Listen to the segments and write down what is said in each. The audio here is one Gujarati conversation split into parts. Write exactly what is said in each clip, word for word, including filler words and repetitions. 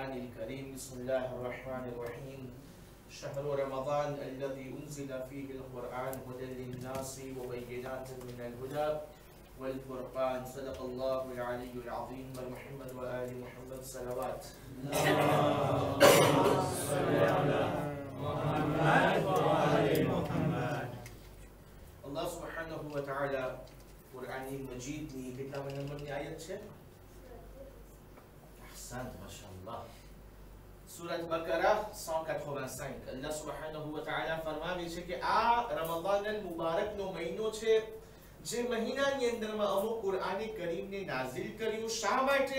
कुरानिल करीम। बिस्मिल्लाहिर रहमानिर रहीम। शहरु रमज़ान अल्लज़ी उन्ज़िला फ़ीहिल क़ुरआन हुदल लिन्नासि व बय्यिनातिन मिनल हुदा वल फ़ुरक़ान। सदक़ल्लाहुल अलियुल अज़ीम। व मुहम्मद व आलि मुहम्मद सलवात। अल्लाह सुब्हानहु व तआला कुरानी मजीदની કેટલા નંબરની આયત છે? અહસાન, માશાઅલ્લાહ. सूरत बकरा सौ quatre-vingt-cinq. अल्लाह सुब्हानहु व तआला फरમાવે છે કે આ રમઝાન મુબારકનો મહિનો છે, જે મહિનાની અંદરમાં અમુક કુરાની કરીમને નાઝિલ કર્યું. શા માટે?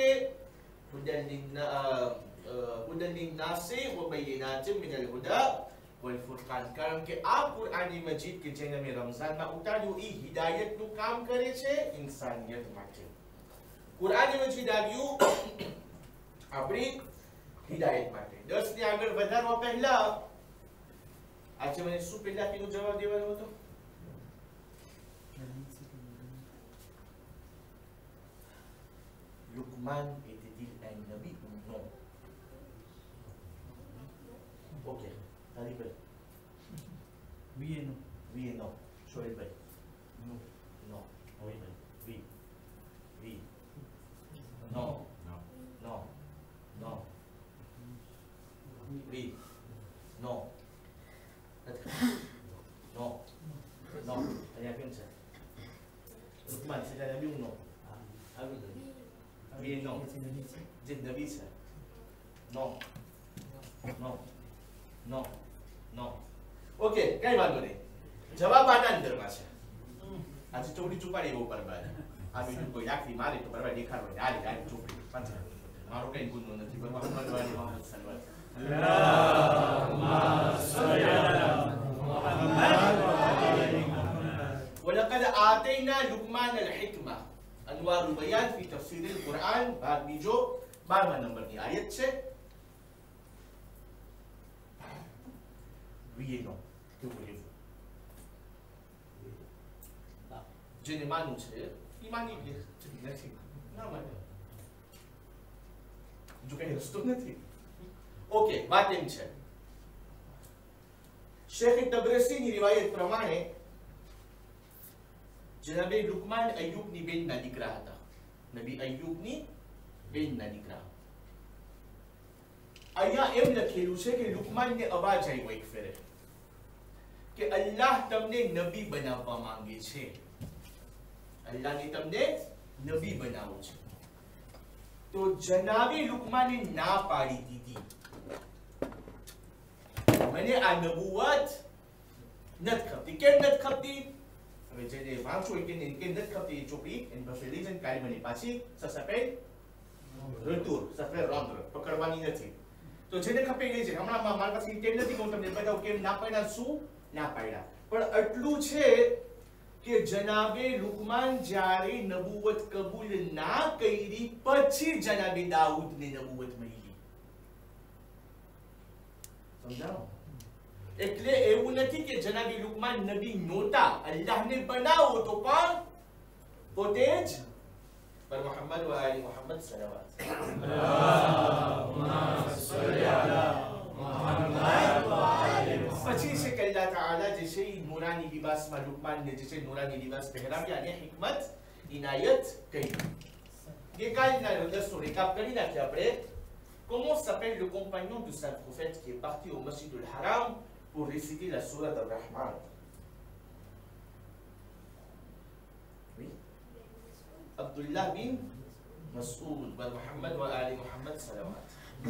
હુદન લિન્નાસી વ બય્યિનાતિન મિનલ હુદા વલ ફુરકાન. કારણ કે આ કુરાની મજીદ કે જેને અમે રમઝાનમાં ઉતાર્યું એ હિદાયતનું કામ કરે છે ઇન્સાનિયત માટે. કુરાની મજીદ આવ્યું આપણી હિદાયત માટે. દસ ને આગળ વધારવા પહેલા આજે મને શું પહેલા કીધું જવાબ દેવાનો હતો? Luqman était-il un nabi ou non? Ok, Talib. Oui et non. Oui et non. Shoaib bhai. Non. Non. Oui bhai. Oui. Oui. Non. Non. Non. Non. Oui. Non. Non. Non. Tanya apa macam? Luqman, c'est un nabi ou non? Ah oui. Oui et non. Dites nabi c'est? Non. Non. Non. Non. Ok, કઈ વાંધો નહીં. જવાબ આના અંદરમાં છે. આજે ચોપડી છુપાડી બહુ બરાબર. આ બીજું કોઈ આખરી મારે તો બરાબર દેખાડો. આ રે આ ચોપડી પાછળ. મારો કઈ ગુનો નથી. બરાબર મોહમ્મદ વાલી મોહમ્મદ સલ્લલ્લાહુ ولقد آتينا لقمان الحكمة أنوار البيان في تفسير القرآن. بعد बीजो बारहवां नंबर की आयत છે. Oui et non. Que voulez-vous? જેને માનવું છે એ માની લે. નથી ના માને જો કઈ રસ્તો નથી. ઓકે, વાત એમ છે. શેખ તબરસીની રિવાયત પ્રમાણે જનાબે લુકમાન અય્યુબની બેનના દીકરા હતા. નબી અય્યુબની બેનના દીકરા. અહીંયા એમ લખેલું છે કે લુકમાનને અવાજ આવ્યો એક ફેરે કે અલ્લાહ તમને નબી બનાવવા માંગે છે. અલ્લાહને તમને નબી બનાવવું છે. તો જનાબે લુકમાને ના પાડી દીધી. મને આ નબુવત નથી ખપતી. કેમ નથી ખપતી? હવે જેને વાંચો કે કેમ નથી ખપતી એ ચોપડી એની પાસે લઈ જઈને કાઢી મને પાછી સસપેડ રટુર સફેદ રંધ્ર પકડવાની નથી. તો જેને ખપે લઈ જાય. હમણાં મારા પાસે કેમ નથી કહું તમને બતાવું કેમ ના પાડ્યા, શું ના પાડ્યા. પણ આટલું છે કે જનાબે લુકમાન જ્યારે નબુવત કબૂલ ના કરી પછી જનાબે દાઉદને નબુવત મળી. સમજાવો? એટલે એવું નથી કે જનાબી લુકમાન નબી નહોતા. અલ્લાહને બનાવો તો પણ પોતે જ. પર મુહમ્મદ વ આલી મુહમ્મદ સલવાત. પછી છે કે અલ્લાહ તાઆલા જે છે એ નૂરાની લિબાસમાં લુકમાનને જે છે નૂરાની લિબાસ પહેરાવી અને હિકમત ઇનાયત કરી. ગઈકાલના દસનો રેકાપ કરી નાખ્યા આપણે. Comment s'appelle le compagnon de saint prophète qui est parti au Masjid al-Haram pour réciter la sourate al-Rahman? Oui. Abdullah bin Mas'ud wa Muhammad wa ali Muhammad salawat.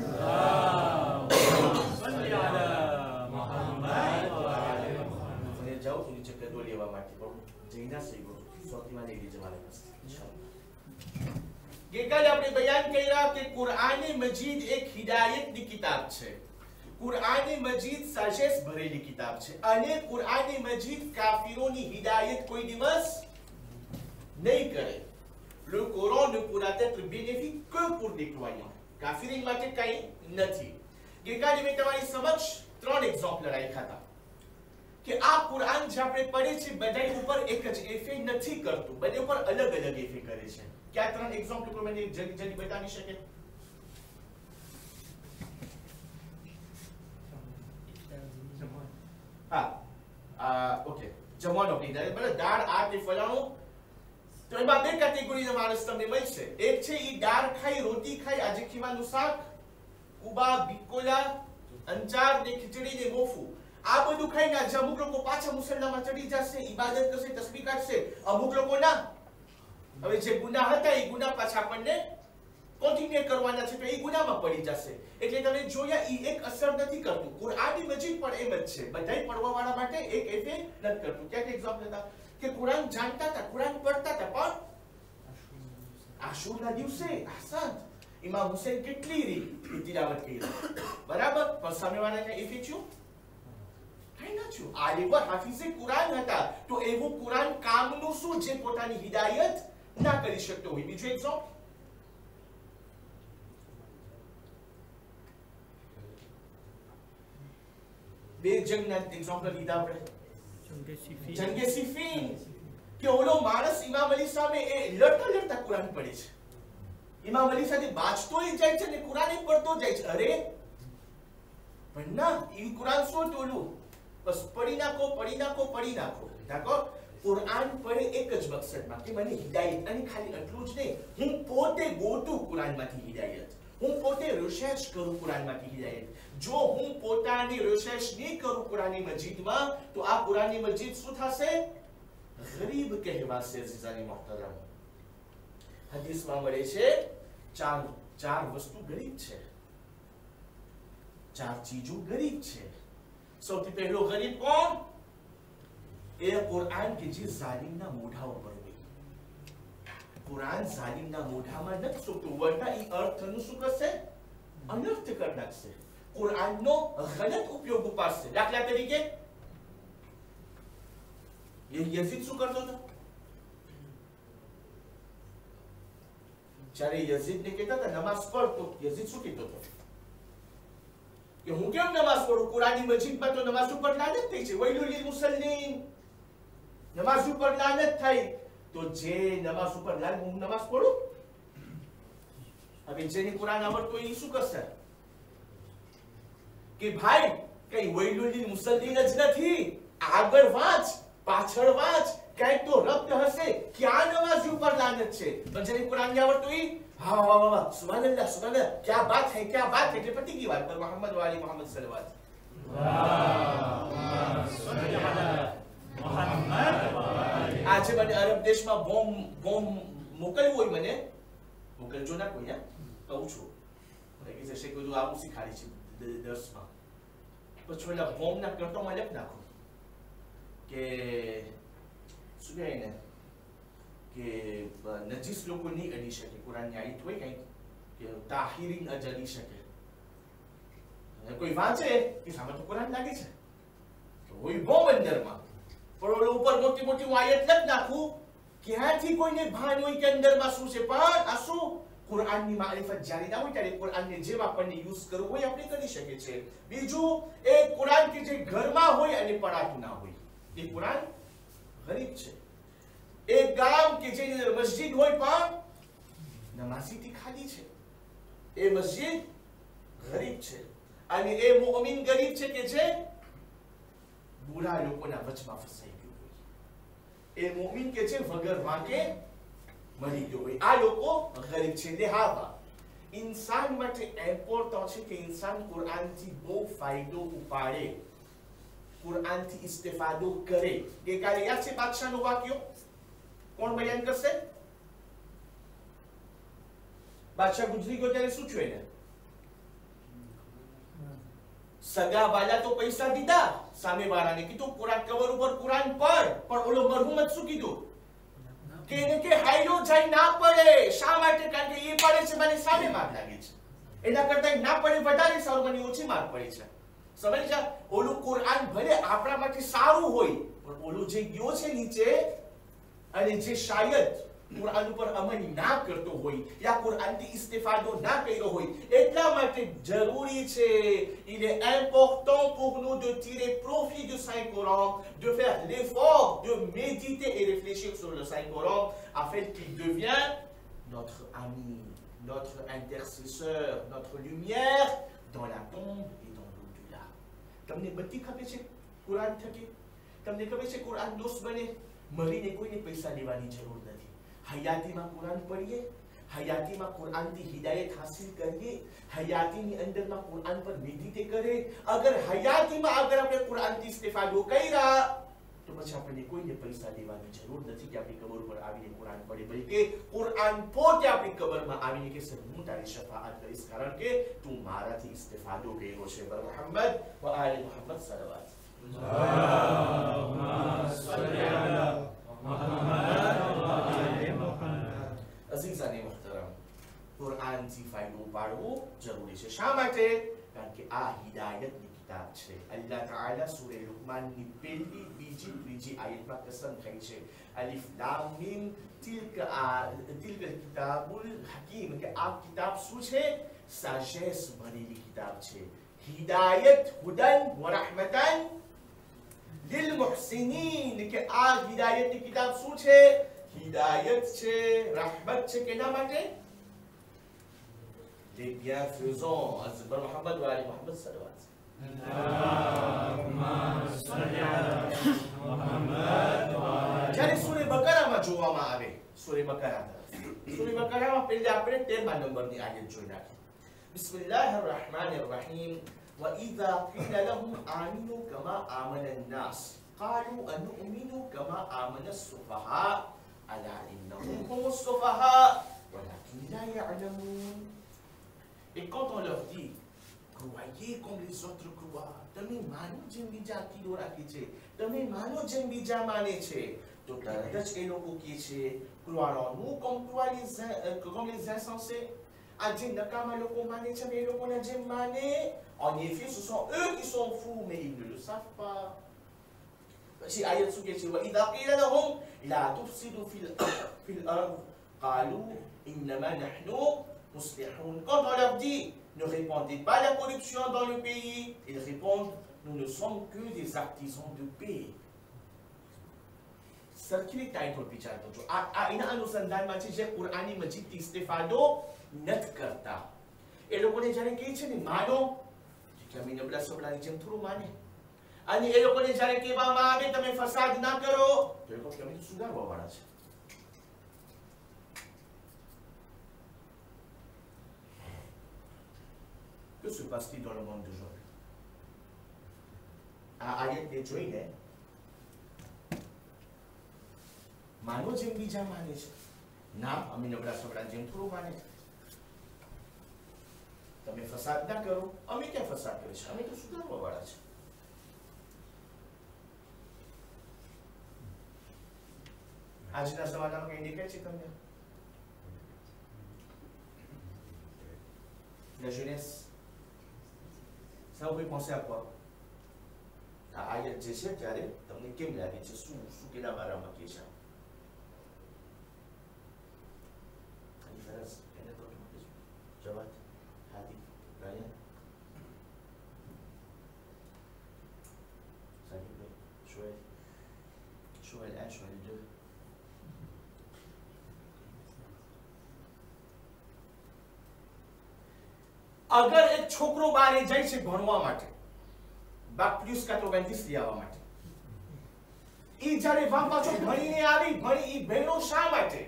Salli ala Muhammad wa ali Muhammad. Saya jauh tu dicek kedua dia mati. Baru Jaina sego. Suatu mana dia jemaah insyaallah. ગઈકાલે આપણે બયાન કર્યા કે કુરઆને મજીદ એક હિદાયતની કિતાબ છે. કુરઆને મજીદ સાજેસ ભરેલી કિતાબ છે અને કુરઆને મજીદ કાફિરોની હિદાયત કોઈ દિવસ નહીં કરે. Le Coran ne pourra être bénéfique que pour les croyants. કાફિરી માટે કંઈ નથી. ગઈકાલે મેં તમારી સમક્ષ ત્રણ એક્ઝામ્પલ રાખ્યા હતા કે આ કુરઆન જે આપણે પડે છે બધા ઉપર એક જ ઇફેક્ટ નથી કરતું, બધા ઉપર અલગ અલગ ઇફેક્ટ કરે છે. क्या ત્રણ એક્ઝામ્પલ પર મને જલ્દી જલ્દી બતાવી શકે? જમવાનો કીધા બરાબર દાળ આ તે ફલાણું તો એમાં બે કેટેગરીના માણસ તમને મળશે એક છે ઈ દાળ ખાઈ રોટી ખાઈ આજે ખીમાનું શાક કુબા બિકોલા અંચાર ને ખીચડી ને મોફું આ બધું ખાઈને આજે અમુક લોકો પાછા મુસલમાનમાં ચડી જશે ઇબાદત કરશે તસબીહ કાઢશે અમુક લોકો ના હવે જે ગુનાહ હતા એ ગુનાહ પાછા આપણને કોન્ટિન્યુ કરવાના છે તો એ ગુનાહમાં પડી જશે એટલે તમે જોયા ઈ એક અસર નથી કરતું કુરાની મજીદ પણ એમ જ છે બધાય પડવાવાળા માટે એક ઇફેક્ટ નથી કરતું ક્યાંક એક્ઝામ્પલ હતા કે કુરાન જાણતા હતા કુરાન પડતા હતા પણ આશુરના દિવસે આસાદ ઇમામ હુસૈન કેટલી રી તિલાવત કરી બરાબર પણ સામેવાળાને ઇફેક્ટ શું કઈ ન થયું આલિવર હાફિઝે કુરાન હતા તો એવું કુરાન કામનું શું જે પોતાની હિદાયત ના કરી શકતો હોય બીજું એક્ઝામ્પલ બે જંગના એક્ઝામ્પલ લીધા આપણે જંગે સિફીન કે ઓલો માણસ ઇમામ અલી સામે એ લડતા લડતા કુરાન પડે છે ઇમામ અલી સાથે બાજતોય જાય છે ને કુરાન એ પડતો જાય છે અરે પણ ના એ કુરાન શું તોલું બસ પડી નાખો પડી નાખો પડી નાખો d'accord કુરાન પડે એક જ મકસદમાં કે મને હિદાયત અને ખાલી એટલું જ નહીં હું પોતે ગોતું કુરાનમાંથી હિદાયત હું પોતે રિસર્ચ કરું કુરાનમાંથી હિદાયત જો હું પોતાની રિસર્ચ નહીં કરું કુરાની મજીદમાં તો આ કુરાની મજીદ શું થશે ગરીબ કહેવાશે અઝીઝાની મુહતરમ હદીસમાં મળે છે ચાર ચાર વસ્તુ ગરીબ છે ચાર ચીજો ગરીબ છે સૌથી પહેલો ગરીબ કોણ એ કુરાન કે જે જાલિમના મોઢા ઉપર હોય કુરાન જાલિમના મોઢામાં નથી સોતું વરના એ અર્થનું શું કરશે અનર્થ કરી નાખશે કુરાનનો ગલત ઉપયોગ ઉપાડશે દાખલા તરીકે યઝીદ શું કરતો હતો જ્યારે યઝીદને કહેતા હતા નમાઝ પઢ તો યઝીદ શું કહેતો હતો કે હું કેમ નમાઝ પઢું કુરાની મજીદમાં તો નમાઝ ઉપર લાનત થઈ છે વૈલુલ લિલ મુસલ્લીન નમાઝ ઉપર લાનત થઈ તો જે નમાઝ ઉપર લાલ હું નમાઝ પઢું હવે જેને કુરાન આવડતો એ શું કરશે કે ભાઈ કઈ વૈલુલ લિલ મુસલ્લીન જ નથી આગળ વાંચ પાછળ વાંચ કઈ તો રબ્ત હશે ક્યાં નમાઝ ઉપર લાનત છે પણ જેને કુરાન ની આવડતો એ હા વાહ વાહ સુબહાનલ્લાહ સુબહાનલ્લાહ क्या बात है क्या बात है એટલે પતી ગઈ વાત પર મોહમ્મદ વાલી મોહમ્મદ સલ્લલ્લાહુ આજે મને અરબ દેશમાં બોમ્બ બોમ્બ મોકલ્યો હોય મને મોકલજો ના કોઈ હા કહું છું કે જે શેખ બધું આવું શીખાડી છે દસમાં પછી ઓલા બોમ્બ ના કરતોમાં લખ નાખો કે શું કહે ને કે નજીસ લોકો નહીં અડી શકે કુરાનની આયત હોય કંઈક કે તાહિરીન અજડી શકે કોઈ વાંચે કે સામે તો કુરાન લાગે છે તો હોય બોમ્બ અંદરમાં પણ ઓલો ઉપર મોટી મોટી આયત લખ નાખું ક્યાંથી કોઈને ભાન હોય કે અંદરમાં શું છે પણ આ શું કુરાનની મારિફત જારી ના હોય ત્યારે કુરાનને જેમ આપણને યુઝ કરવું હોય આપણે કરી શકીએ છીએ બીજું એ કુરાન કે જે ઘરમાં હોય અને પડાતું ના હોય એ કુરાન ગરીબ છે એક ગામ કે જે મસ્જિદ હોય પણ નમાઝીથી ખાલી છે એ મસ્જિદ ગરીબ છે અને એ મુઅમિન ગરીબ છે કે જે બુરા લોકોના વચમાં ફસાઈ ગયો હોય એ મુઅમિન કે જે વગર વાંકે મરી ગયો હોય આ લોકો ગરીબ છે લિહાઝા ઇન્સાન માટે ઇમ્પોર્ટન્ટ છે કે ઇન્સાન કુરાનથી બહુ ફાયદો ઉપાડે કુરાનથી ઇસ્તેફાદો કરે કે કાલે યાદ છે બાદશાહનો વાક્યો કોણ બયાન કરશે બાદશાહ ગુજરી ગયો ત્યારે શું થયું એને સગા વાલા તો પૈસા દીધા સામે વાળાને કીધું કુરાન કવર ઉપર કુરાન પઢ પણ ઓલો મરહુમ શું કીધું કે એને કે હાઈલો જાય ના પડે શા માટે કારણ કે એ પડે છે મને સામે માર લાગે છે એના કરતા ના પડે વધારે સારું મને ઓછી માર પડે છે સમજ્યા ઓલું કુરાન ભલે આપણા માટે સારું હોય પણ ઓલું જે ગયો છે નીચે અને જે શાયદ કુરાન ઉપર અમલ ના કરતો હોય યા કુરાનથી ઇસ્તેફાદો ના કર્યો હોય એટલા માટે જરૂરી છે il est important pour nous de tirer profit du Saint Coran de faire l'effort de méditer et réfléchir sur le Saint Coran afin qu'il devienne notre ami notre intercesseur notre lumière dans la tombe et dans l'au-delà તમને બધી ખબર છે કુરાન થકી તમને ખબર છે કુરાન દોસ્ત બને મરીને કોઈને પૈસા લેવાની જરૂર નથી. હયાતીમાં કુરાન પઢીએ, હયાતીમાં કુરાનથી હિદાયત હાસિલ કરીએ, હયાતીની અંદરમાં કુરાન પર મેડિટેટ કરે. અગર હયાતીમાં અગર આપણે કુરાનથી ઇસ્તિફાદો કર્યા તો પછી આપણને કોઈને પૈસા દેવાની જરૂર નથી કે આપણી કબર પર આવીને કુરાન પઢે, બલકે કુરાન પોતે આપણી કબરમાં આવીને કે સર હું તારી શફાઅત કરીશ કારણ કે તું મારાથી ઇસ્તિફાદો કર્યો છે. બર મુહમ્મદ વ આલે મુહમ્મદ સલવાત. અલ્લાહુમ્મા સલ્લી અલા મુહમ્મદ વ આલે મુહમ્મદ. અઝીઝાને મુહતરમ, કુરાનથી ફાયદો પાડવો જરૂરી છે. શા માટે? કારણ કે આ હિદાયતની કિતાબ છે. અલ્લાહ તાઆલા સૂરે લુકમાનની પહેલી, બીજી, ત્રીજી આયતમાં કસમ ખાઈ છે, અલિફ લામ મીમ તિલ્કા તિલ્કલ કિતાબુલ હકીમ, કે આ કિતાબ શું છે? સાજેસ ભરેલી કિતાબ છે. હિદાયત હુદન વ રહમતન લિલ મુહસિનીન, કે આ હિદાયતની કિતાબ શું છે? હિદાયત છે, rahmat છે. કેના માટે? les bienfaisants. Azbar Muhammad wa ali Muhammad salawat. Allahumma salli ala Muhammad wa ali. જ્યારે સૂરે બકરામાં જોવામાં આવે, સૂરે બકરા સૂરે બકરામાં પહેલા આપણે તેરમા નંબરની આયત જોઈ નાખીએ. બિસ્મિલ્લાહિર રહમાનિર Rahim. وَإِذَا قِيلَ لَهُمْ آمِنُوا كَمَا آمَنَ النَّاسُ قَالُوا أَنُؤْمِنُ كَمَا آمَنَ السُّفَهَاءُ أَلَا إِنَّهُمْ هُمُ السُّفَهَاءُ وَلَكِنْ لَا يَعْلَمُونَ. Et quand on leur dit, croyez comme les autres croient, તમે માનો જેમ બીજા અકીદો રાખે છે, તમે માનો જેમ બીજા માને છે, તો તરત જ એ લોકો કહે છે, croirons-nous comme croient les comme les insensés? આ જે નકામા લોકો માને છે એ લોકોના જેમ માને? En effet, ce sont eux qui sont fous, mais ils ne le savent pas. પછી આયત શું કહે છે? وَإِذَا قِيلَ لَهُمْ لَا تُفْسِدُوا فِي الْأَرْضِ قَالُوا إِنَّمَا نَحْنُ مُصْلِحُونَ. Quand on leur dit ne répandez pas la corruption dans le pays, ils répondent nous ne sommes que des artisans de paix. સરખી ટાઈટલ વિચારતો છો. આ આ એના અનુસંધાનમાં છે જે કુરાની મજીદથી ઇસ્તિફાદો નથી કરતા. એ લોકોને જ્યારે કહે છે ને માનો, કે અમે નબળા સબળાની જેમ થોડું માને, અને એ લોકોને જ્યારે કહેવામાં આવે તમે ફસાદ ના કરો, તો એ લોકો કે અમે તો સુધારવા વાળા છે. Que se passe-t-il dans le monde d'aujourd'hui? આ આયતને જોઈને માનો જેમ બીજા માને છે, ના અમે નબળા સબળા જેમ થોડું માને છે. તમે ફસાદ ના કરો, અમે ક્યાં ફસાદ કરીશું, અમે તો સુધારવા વાળા છે. આજના જમાનામાં કઈ દેખાય છે તમને? La jeunesse, ça vous fait penser à quoi? આ આયત જે છે ત્યારે તમને કેમ લાગે છે? શું શું કેના બારામાં કહે છે? Ali Faraz, એને તો જવાબ હાદી રાયા સાહેબ શોએલ શોએલ un શોએલ deux. અગર એક છોકરો બારે જાય છે ભણવા માટે, બાપ પ્લસ quatre-vingt-dix લઈ આવવા માટે, ઈ જ્યારે વા પાછો ભણીને આવી, ભણી ઈ બહેનો શા માટે?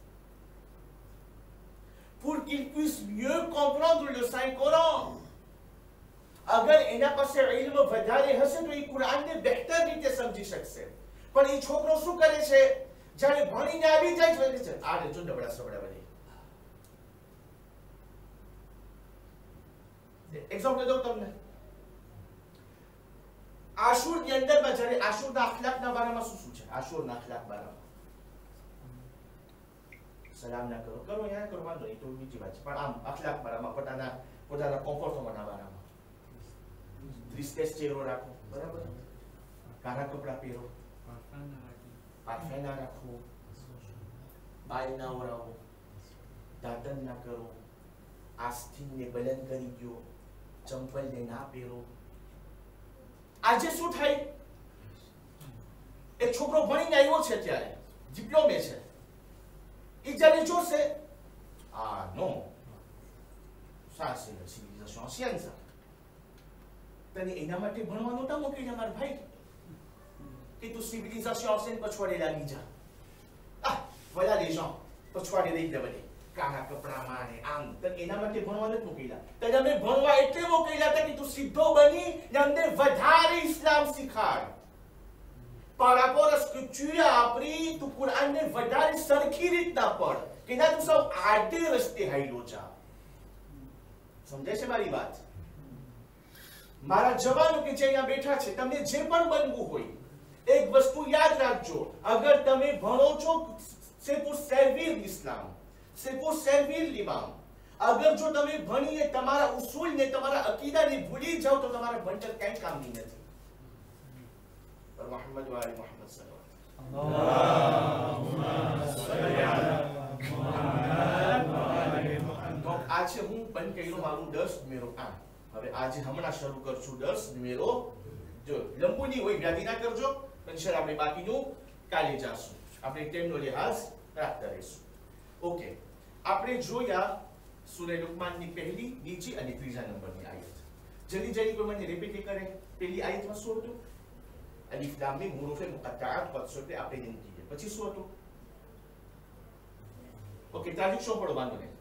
Pour qu'il puisse mieux comprendre le Saint Coran. અગર એના પાસે ઇલ્મ વધારે હશે તો ઈ કુરાનને બહેતર રીતે સમજી શકશે. પણ ઈ છોકરો શું કરે છે? જ્યારે ભણીને આવી જાય છે, આ જો નબળા સબળા બની. એક્ઝામ્પલ દઉં તમને. આશુરની અંદરમાં જ્યારે આશુરના અખલાકના બારામાં શું શું છે? આશુરના અખલાક બારામાં સલામ ના કરો, કરો યા કરો, વાંધો નહીં, તો બીજી વાત છે. પણ આમ અખલાક બારામાં પોતાના પોતાના કોમ્ફર્ટમેન્ટના બારામાં ટ્રિસ્ટેસ ચહેરો રાખો, બરાબર? કાળા કપડા પહેરો, પાર્ફેમ ના રાખો, બાલ ના ઓરાવો, દાંતન ના કરો, આસ્થિનને બલંદ કરી દો, ચંપલને ના પહેરો. આજે શું થાય? એક છોકરો ભણીને આવ્યો છે, ત્યારે ડિપ્લોમે છે, એ જ્યારે જોશે, ah non, ça c'est la civilisation ancienne ça. તને એના માટે ભણવા નહોતા મોકલ્યા મારા ભાઈ. que toute civilisation ancienne persuadait la ninja. Ah, voilà les gens persuadés de deviner. Cara kepramaane am dan એના માટે ભણવા નથી મોકલ્યા તો તમે ભણવા એટલે મોકલ્યા હતા કે તું સીધો બની ને અમને વધારે ઇસ્લામ શીખાડ. Par rapport à ce que tu as appris, tu Quran ne વધારે સરખી રીતના પઢ કે ના તું સૌ આડે રસ્તે હાઈલો જા. સમજાય છે મારી વાત? મારા જવાનો કે જે અહીંયા બેઠા છે તમને જે પણ બનવું હોય એક વસ્તુ યાદ રાખજો, અગર તમે ભણો છો c'est pour servir l'islam, c'est pour servir l'imam. અગર જો તમે ભણીને તમારા ઉસૂલ ને તમારા અકીદાને ભૂલી જાઓ તો તમારા ભણતર કંઈ કામની નથી. પર મુહમ્મદ વ આલે મુહમ્મદ સલ્લલ્લાહુ અલ્લાહુમ્મા સલ્લી અલા મુહમ્મદ વ આલે મુહમ્મદ. તો આજે હું બંધ કર્યો મારું દસ મેરો આમ. હવે આજે હમણાં શરૂ કરશું દસ મેરો જો લંબુની હોય વ્યાધિ ના કરજો પછી આપણે બાકીનું કાલે જાશું. આપણે ટાઈમનો લિહાઝ રાખતા રહીશું. ઓકે, આપણે જોયા સૂરા લુકમાનની પહેલી, બીજી અને ત્રીજા નંબરની આયત. જલ્દી જલ્દી કોઈ મને રિપીટ કરે. પહેલી આયતમાં શું હતું? અલીફ લામ મીમ હુરુફ મુકત્તઆત qad surte આપણે નહીં કીધે. પછી શું હતું? ઓકે, ટ્રાન્ઝેક્શન પડો વાંધો નહીં.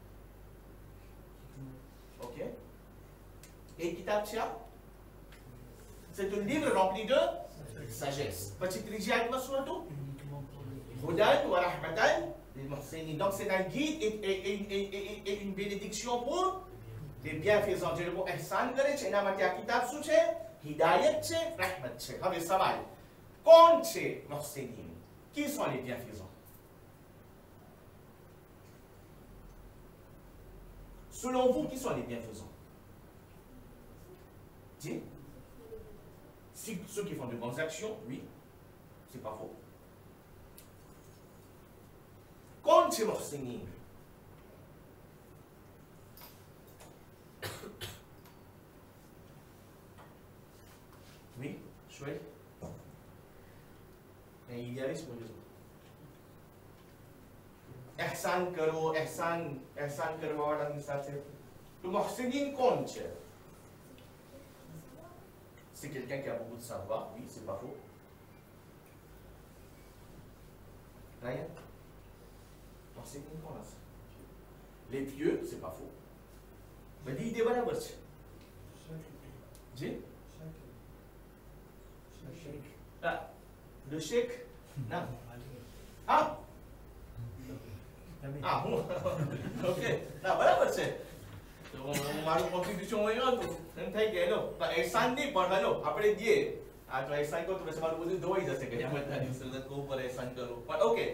ઓકે, એક કિતાબ છે આ. C'est un livre rempli de sagesse. પછી ત્રીજી આયતમાં શું હતું? Hudan wa rahmatan lil muhsinin. Donc c'est un guide et, et, et, et, et, et une bénédiction pour les bienfaisants. જે લોકો ihsan કરે છે એના માટે આ કિતાબ શું છે? હિદાયત છે, rahmat છે. હવે સવાલ, કોણ છે muhsinin? Qui sont les bienfaisants? Selon vous, qui sont les bienfaisants? Dis. Si, ceux qui font de bonnes actions, oui, c'est pas faux. कौन से मुहसिनीन? Oui, chouette. Un idéaliste pour les autres. एहसान करो, एहसान एहसान करवा वाला साथ है. तो मुहसिनीन कौन है? C'est quelqu'un qui a beaucoup de savoir, oui, c'est pas faux. Rien. Muhsinin कौन है? Les pieux, c'est pas faux. Mais dis des barabar છે. जी? Ah, le sheikh? Non. Ah? Ah, હું ઓકે ના બરાબર છે. તો મારું કોન્ટ્રીબ્યુશન હોય તો એમ થાય કે હેલો એહસાન નહીં પણ હેલો આપણે દઈએ આ તો એહસાન કહો તો પછી મારું બધું ધોવાઈ જશે કે કયામતના દિવસે લોકો ઉપર એહસાન કરો. પણ ઓકે,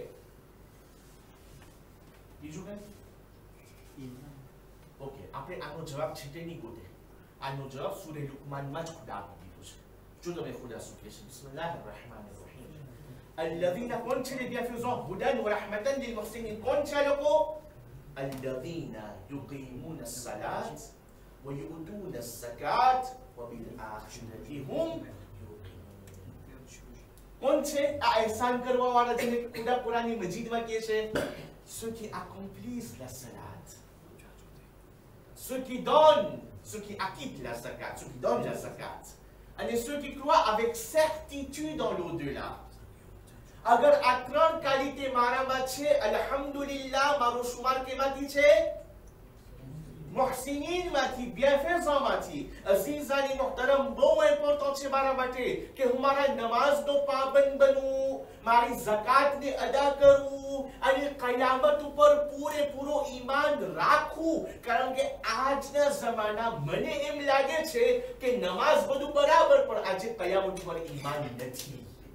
બીજું કઈ? ઓકે, આપણે આનો જવાબ છેટે નહીં ગોતે. આનો જવાબ સૂરે લુકમાનમાં જ ખુદા આપી દીધો છે. જો તમે ખુદા શું કહે છે? બિસ્મિલ્લાહિર રહેમાનિર રહીમ. الذين كون છે les bienfaisants, hudan wa rahmatan lil muhsinin. કોણ છે લોકો? الذين يقيمون الصلاة ويؤتون الزكاة وبالآخرة هم يوقنون. કોણ છે આ એહસાન કરવા વાળા જેને ખુદા કુરાની મજીદમાં કહે છે? Ceux qui accomplissent la salat, ceux qui donnent, ceux qui acquittent la zakat, ceux qui donnent la zakat, et ceux qui croient avec certitude dans l'au-delà. અગર આ ત્રણ ક્વોલિટી મારામાં છે, અલ્હમ્દુલિલ્લાહ, મારો શુમાર કેમાંથી છે? મુહસિનીન માંથી, bienfaisant માંથી. અઝીઝાની મુહતરમ, બહુ ઇમ્પોર્ટન્ટ છે મારા માટે કે હું મારા નમાઝનો પાબંદ બનું, મારી ઝકાતને અદા કરું અને કયામત ઉપર પૂરેપૂરો ઈમાન રાખું. કારણ કે આજના જમાના મને એમ લાગે છે કે નમાઝ બધું બરાબર પણ આજે કયામત ઉપર ઈમાન નથી.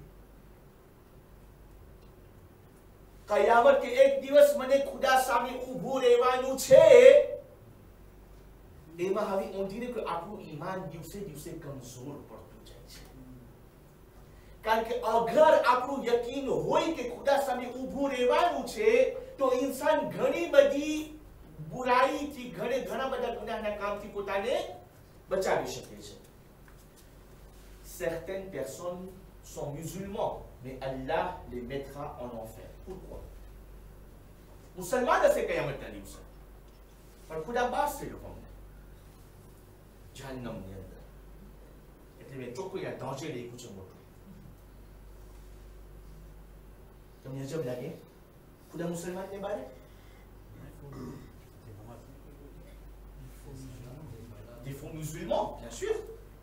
કયામત કે એક દિવસ મને ખુદા સામે ઊભું રહેવાનું છે. એમાં હવે on dirait que આપણું ઈમાન દિવસે દિવસે કમજોર પડતું જાય છે. કારણ કે અગર આપણું યકીન હોય કે ખુદા સામે ઊભું રહેવાનું છે તો ઇન્સાન ઘણી બધી બુરાઈથી, ઘણે ઘણા બધા ગુનાહના કામથી પોતાને બચાવી શકે છે. Certaines personnes sont musulmans, mais Allah les mettra en enfer. Pourquoi? મુસલમાન હશે કયામતના દિવસે પણ ખુદા બાસ છે લોકોને જહન્નમની અંદર. એટલે મેં ચોખ્ખું યા દાંજે લખ્યું છે મોટું. તમને અજબ લાગે ખુદા મુસલમાનને બારે des faux musulmans, bien sûr.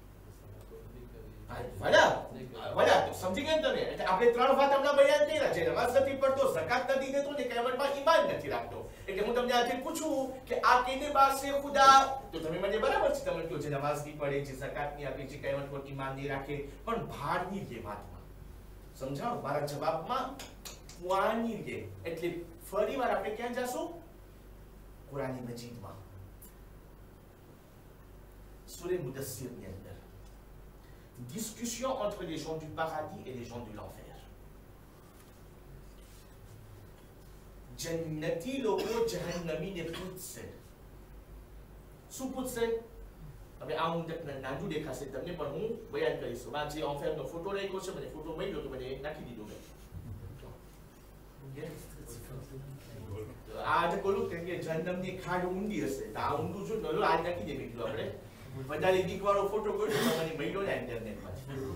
Voilà, voilà, સમજી ગયા તમે એટલે આપણે ત્રણ વાત હમણાં બયાન કર્યા છે નમાઝ નથી પડતો ઝકાત નથી દેતો ને કયામતમાં ઈમાન નથી રાખતો એટલે હું તમને આજે પૂછું કે આ કેને પાસે ખુદા તો તમે મને બરાબર છે તમે કહો છે નમાઝ નહીં પડે છે ઝકાત નહીં આપે છે કયામત પર ઈમાન નહીં રાખે પણ ભાર નહીં લે વાતમાં સમજાવો મારા જવાબમાં વાણી લે એટલે ફરીવાર આપણે ક્યાં જાશું Quran મજીદમાં Surah Mudassir ni andar. Discussion entre les gens du paradis et les gens de l'enfer. Jannati લોકો જહન્નમીને પૂછશે શું પૂછશે હવે આ હું નાનું દેખાશે તમને પણ હું બયાન કરીશ આ જે ઓફરનો ફોટો રાખ્યો છે મને ફોટો મળ્યો તો મને નાખી દીધો મેં આ જે કોલું કે જહન્નમની ખાડ ઊંડી હશે તો આ ઊંડું જો નલો આ નાખી દે બીજું આપણે વધારે દીક વાળો ફોટો કર્યો તો મને મળ્યો ને ઇન્ટરનેટમાં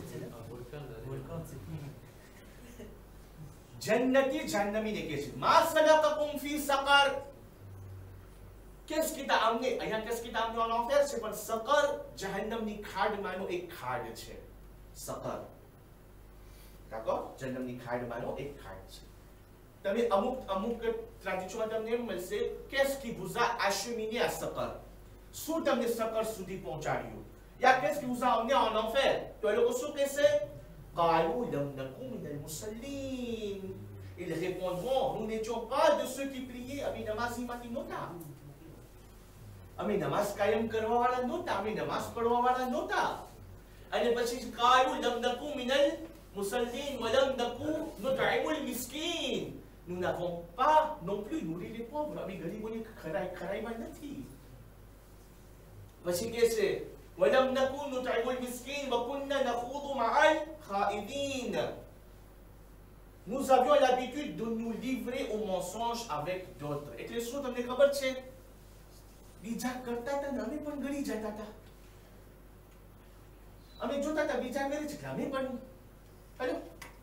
જન્નતી જહન્નમીને કહે છે મા સલકકુમ fee sucker qu'est-ce qui t'a amené અહીંયા qu'est-ce qui t'a amené en enfer c'est પણ સકર જહન્નમની ખાડમાંનો એક ખાડ છે સકર કાકો જહન્નમની ખાડમાંનો એક ખાડ છે તમે અમુક અમુક ટ્રાન્ઝિશનમાં તમને એમ મળશે qu'est-ce qui vous a acheminé à sucker શું તમને સકર સુધી પહોંચાડ્યું યા qu'est-ce qui vous a amené en enfer તો એ લોકો શું કહેશે قالوا لم نكن من المصلين ils répondront nous n'étions pas de ceux qui priaient અમે નમાઝી માંથી નહોતા અમે નમાઝ કાયમ કરવા વાળા નહોતા અમે નમાઝ પઢવા વાળા નહોતા અને પછી قالوا لم نكن من المصلين ولم نكن نطعم المسكين nous n'avons pas non plus nourri les pauvres અમે ગરીબોને ખરાઈ ખરાઈમાં નથી પછી કહે છે ولم نكن نطعم المسكين وكنا نخوض مع الخائضين nous avions l'habitude de nous livrer au mensonge avec d'autres એટલે શું તમને ખબર છે બીજા કરતા હતા ને અમે પણ ગળી જતા હતા અમે જોતા હતા બીજા કરે છે અમે પણ હેલો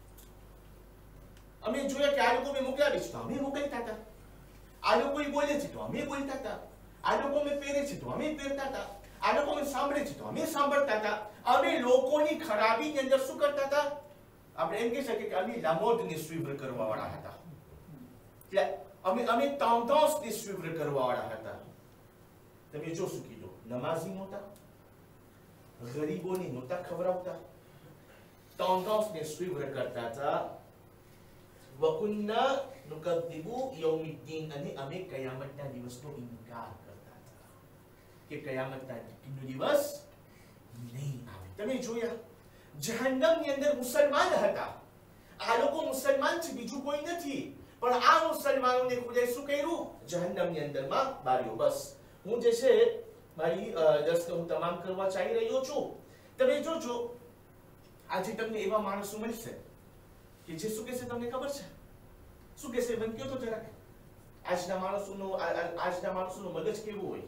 અમે જોયા કે આ લોકો મેં મોકલાવી છે તો અમે મોકલતા હતા આ લોકો બોલે છે તો અમે બોલતા હતા આ લોકો મેં પહેરે છે તો અમે પહેરતા હતા આ લોકો મેં સાંભળે છે તો અમે સાંભળતા હતા અમે લોકોની ખરાબીની અંદર શું કરતા હતા આપણે એમ કહી શકીએ કે અમે લામોદને સ્વીવર કરવા વાળા હતા એટલે અમે અમે ટેન્ડન્સને સ્વીવર કરવા વાળા હતા તમે જો શું કીધું નમાઝી નહોતા ગરીબોને નહોતા ખવડાવતા ટેન્ડન્સને સ્વીવર કરતા હતા વકુન્ના નુકદ્દિબુ યૌમિદ્દીન અને અમે કયામતના દિવસનો ઇનકાર કરતા હતા કે કયામતના દિવસ નહીં આવે તમે જોયા જહન્નમની અંદર મુસલમાન હતા આ લોકો મુસલમાન છે બીજું કોઈ નથી પણ આ મુસલમાનોને ખુદાએ શું કર્યું જહન્નમની અંદરમાં બાર્યો બસ હું જે છે મારી દર્શને હું તમામ કરવા ચાહી રહ્યો છું તમે જોજો આજે તમને એવા માણસો મળશે કે જે શું કહેશે તમને ખબર છે શું કહેશે મને કહો તો જરાક આજના માણસોનો આજના માણસોનો મગજ કેવું હોય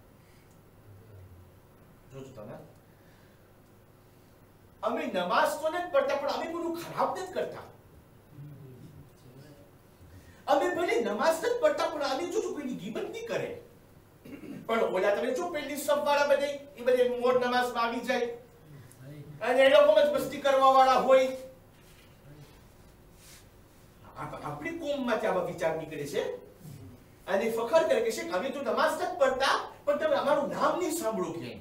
જોજો તમે અમે નમાઝ તો નથી પડતા પણ અમે કોઈનું ખરાબ નથી કરતા અમે ભલે નમાઝ નથી પડતા પણ અમે જોજો કોઈની ગીબત નહીં કરે પણ ઓલા તમે જો પેલી સબ વાળા બધે એ બધે મોર નમાઝમાં આવી જાય અને એ લોકો જ મસ્તી કરવા વાળા હોય આપણી કોમમાંથી આવા વિચાર નીકળે છે અને ફખર કરે કે છે અમે તો નમાઝ નથી પડતા પણ તમે અમારું નામ નહીં સાંભળો ક્યાંય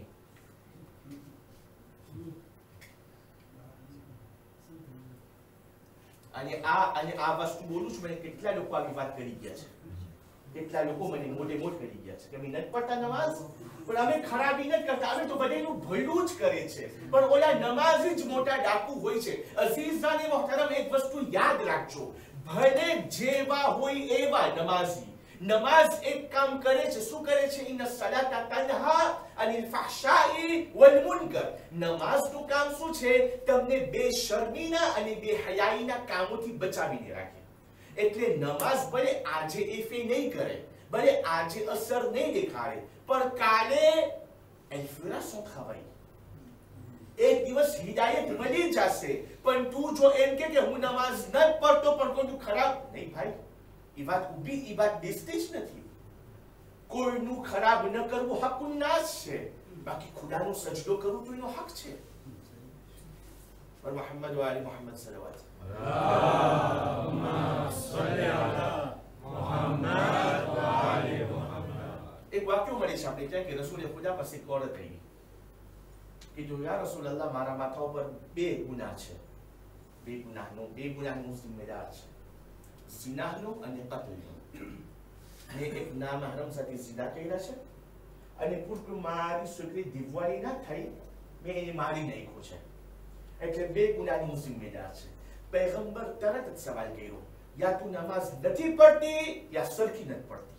અને આ અને આ વસ્તુ બોલું છું મને કેટલા લોકો આવી વાત કરી ગયા છે કેટલા લોકો મને મોટે મોટ કરી ગયા છે કે અમે નથી પડતા નમાઝ પણ અમે ખરાબી નથી કરતા અમે તો બધાનું ભલું જ કરે છે પણ ઓલા નમાઝી જ મોટા ડાકુ હોય છે અઝીઝાને મોહતરમ એક વસ્તુ યાદ રાખજો ભલે જેવા હોય એવા નમાઝી નમાઝ એક કામ કરે છે શું કરે છે ઇન્ન સલાતા તન્હા અનિલ ફહશાઈ વલ મુનકર નમાઝનું કામ શું છે તમને બેશર્મીના અને બેહયાઈના કામોથી બચાવીને રાખે એટલે નમાઝ ભલે આજે ઇફે નહીં કરે ભલે આજે અસર નહીં દેખાડે પણ કાલે elle fera son travail એક દિવસ હિદાયત મળી જશે. પણ તું જો એમ કે કે હું નમાઝ ન પડતો પણ કોઈ તું ખરાબ નહીં ભાઈ, એ વાત ઊભી, એ વાત બેસતી જ નથી. કોઈનું ખરાબ ન કરવું હકુન નાસ છે, બાકી ખુદાનો સજદો કરવું તો એનો હક છે. પર મોહમ્મદ વ આલી મોહમ્મદ સલવાત. અલ્લાહુમ્મા સલ્લી અલા મોહમ્મદ વ આલી મોહમ્મદ. એક વાક્ય મળી છે આપણે ત્યાં કે રસૂલે ખુદા પાસે એક ઓરત આવી કીધું, યા રસૂલલ્લાહ, મારા માથા ઉપર બે ગુનાહ છે. બે ગુનાહનો બે ગુનાહનો જિમ્મેદાર છે, ઝિનાહનો અને કત્લનો. મેં એક નામહરમ સાથે ઝિના કર્યા છે અને પૂર્વ મારી છોકરી દિવાળી ના થઈ મેં એને મારી નાખ્યો છે, એટલે બે ગુનાહની હું જિમ્મેદાર છે. પૈગંબર તરત જ સવાલ કર્યો, યા તું નમાઝ નથી પડતી યા સરખી નથી પડતી,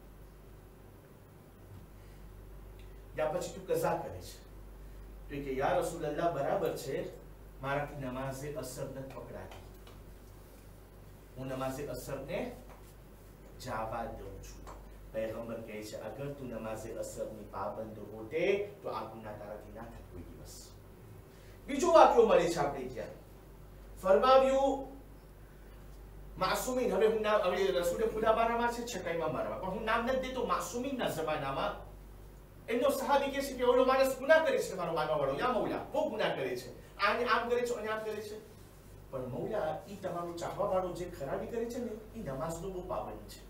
યા પછી તું કઝા કરે છે? તો કે યા રસૂલલ્લાહ, બરાબર છે, મારાથી નમાઝે અસર નથી પકડાતી, હું નમાઝે અસરને જવા દઉં છું. પૈગંબર કહે છે, અગર તું નમાઝે અસરની પાબંદ હોતે તો આ ગુનાહ તારાથી ના થાય કોઈ દિવસ. બીજો વાક્યો મળે છે આપણે ત્યાં, ફરમાવ્યું માસુમીન. હવે હું નામ, હવે રસૂલે ખુદા બારામાં છે, છઠ્ઠાઈમાં બારામાં, પણ હું નામ નથી દેતો. માસુમીનના જમાનામાં એમનો સહાબી કહે છે કે ઓલો માણસ ગુનાહ કરે છે, મારો માનવા વાળો, યા મૌલા, બહુ ગુનાહ કરે છે, આને આમ કરે છે અને આમ કરે છે. પણ મૌલા, ઈ તમારો ચાહવા વાળો જે ખરાબી કરે છે ને, ઈ નમાઝનો બહુ પાબંદ છે.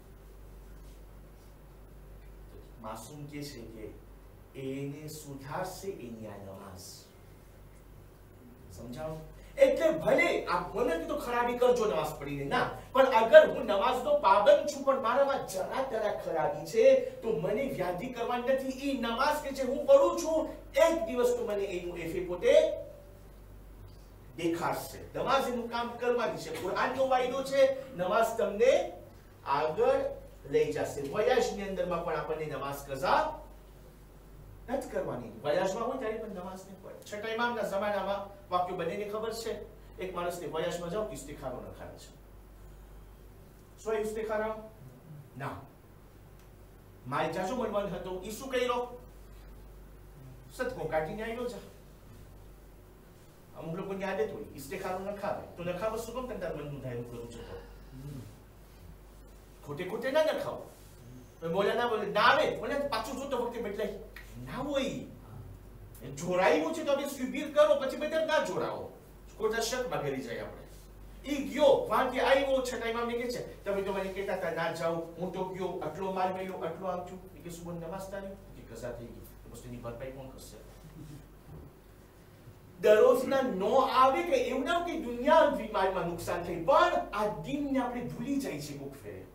માસૂમ કે છે કે એને સુધારશે એની આ નમાઝ. સમજાવો? એટલે ભલે આપ મને તો ખરાબી કરજો નમાઝ પડીને, ના, પણ અગર હું નમાઝનો પાબંદ છું પણ મારામાં જરા તરા ખરાબી છે તો મને વ્યાધિ કરવાની નથી. ઈ નમાઝ કે છે હું પડું છું, એક દિવસ તો મને એનું એફે પોતે દેખાડશે. નમાઝ એનું કામ કરવાની છે. કુરાનનો વાયદો છે, નમાઝ તમને આગળ લઈ જશે. વયાજની અંદરમાં પણ આપણને નમાઝ કઝા નથી કરવાની. વયાજમાં હોય ત્યારે પણ નમાઝ નહીં પડે. છઠ્ઠા ઇમામના જમાનામાં વાક્યો બંનેને ખબર છે, એક માણસને વયાજમાં જાવ તો ઇસ્તિખારો નખાવે છે. શું ઇસ્તિખારો? ના, માલ જાજો મળવાનો હતો, ઈ શું કર્યો? સદકો કાઢીને આવ્યો જા. અમુક લોકોની આદત હોય ઇસ્તિખારો નખાવે, તો નખાવો શું કામ તાર મનનું ધાર્યું કરું છે? તો ખોટે ખોટે ના નખાવો. બોલે ના બોલે ના આવે, બોલે પાછું જોતો વખતે બદલાય ના હોય. જોડાયું છે તો હવે સ્વીબીર કરો, પછી બધા ના જોડાવો, ખોટા શકમાં કરી જાય આપણે. ઈ ગયો વાંકે આવ્યો, છઠ્ઠા ઇમામને કહે છે, તમે તો મને કહેતા હતા ના જાઓ, હું તો ગયો, આટલો માલ મળ્યો, આટલો આમ છું. કે શું બોલ નમાઝ તારી કે કઝા થઈ ગઈ, તો બસ એની ભરપાઈ કોણ કરશે? દરરોજના નો આવે કે એવું ના કે દુનિયા બીમારીમાં નુકસાન થઈ, પણ આ દિનને આપણે ભૂલી જાય છે કોક ફેરે.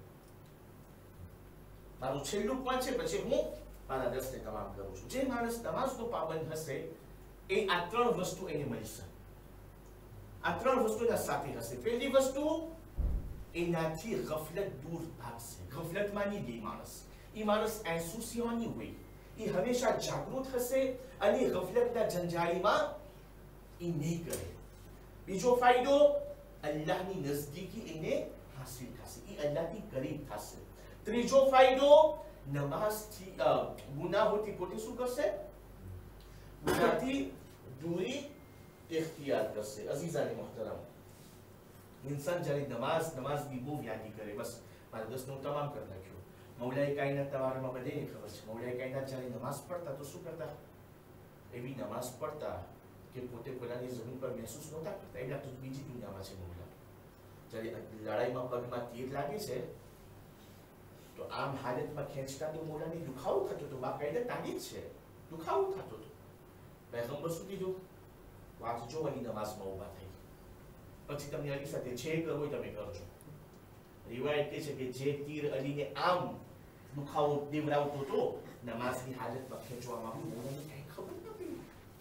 મારું છેલ્લું પોઈન્ટ છે, પછી હું મારા દસને તમામ કરું છું. જે માણસ નમાઝનો પાબંદ હશે એ આ ત્રણ વસ્તુ એને મળશે. આ ત્રણ વસ્તુના સાથે હશે. પહેલી વસ્તુ, એનાથી ગફલત દૂર ભાગશે. ગફલતમાં નહીં ગઈ માણસ. એ માણસ એસોસિયાની હોય, એ હંમેશા જાગૃત હશે અને ગફલતના જંજાળીમાં એ નહીં કરે. બીજો ફાયદો, અલ્લાહની નજદીકી એને હાસિલ થશે, એ અલ્લાહથી કરીબ થશે. ત્રીજો ફાયદો, નમાઝથી ગુનાહોથી પોતે શું કરશે? ગુનાહથી દૂરી ઇખ્તિયાર કરશે. અઝીઝાને મોહતરમ, ઇન્સાન જ્યારે નમાઝ નમાઝની બહુ યાદી કરે, બસ મારા દસનો તમામ કરી નાખ્યો. મૌલાએ કાયનાત તમારામાં બધાને ખબર છે, મૌલાએ કાયનાત જ્યારે નમાઝ પડતા તો શું કરતા? એવી નમાઝ પડતા કે પોતે પોતાની જમીન પર મહેસૂસ નહોતા કરતા, એના તો બીજી દુનિયામાં છે મૌલા. જ્યારે લડાઈમાં પગમાં તીર લાગે છે તો આમ હાલતમાં ખેંચતા તો મોલાને દુખાવો થતો હતો. બાકાયદા તારીખ છે, દુખાવો થતો હતો. પૈગંબર શું કીધું? વાંચજો અને નમાઝમાં ઊભા થઈ, પછી તમને અલી સાથે જે કરવું હોય તમે કરજો. રિવાયત કહે છે કે જે તીર અલીને આમ દુખાવો દેવડાવતો હતો, નમાઝની હાલતમાં ખેંચવામાં આવ્યું, મોલાને કઈ ખબર નથી.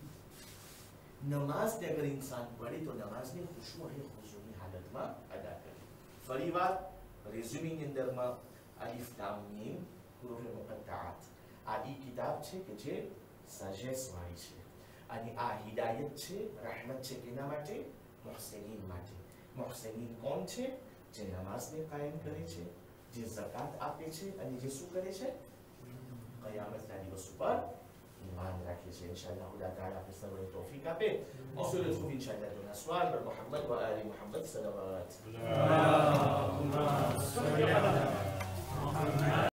નમાઝને અગર ઇન્સાન પડે તો નમાઝને ખુશુ અને ખુશુની હાલતમાં અદા કરે. ફરીવાર રેઝ્યુમિંગની અંદરમાં અલીફ લામ મીમ હુરુફ મુકત્તાઆત, આ ઈ કિતાબ છે કે જે સજેસ વાળી છે અને આ હિદાયત છે, રહેમત છે કેના માટે? મુહસિનીન માટે. મુહસિનીન કોણ છે? જે નમાઝને કાયમ કરે છે, જે ઝકાત આપે છે અને જે શું કરે છે? કયામતના દિવસ ઉપર ईमान रखे छे इंशाअल्लाह खुदा ताला आपने सबको तौफीक आपे उसूल खूब इंशाअल्लाह तो नस्वाल पर मोहम्मद व आले मोहम्मद सल्लल्लाहु अलैहि वसल्लम।